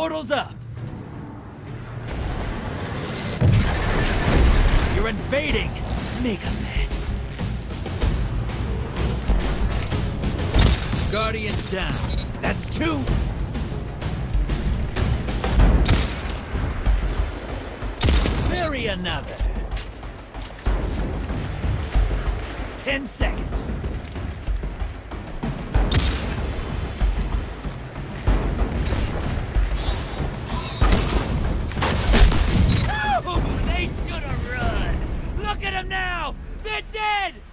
Portal's up! You're invading! Make a mess. Guardian down. That's 2. Bury another. 10 seconds. Oh, they should have run! Look at them now! They're dead!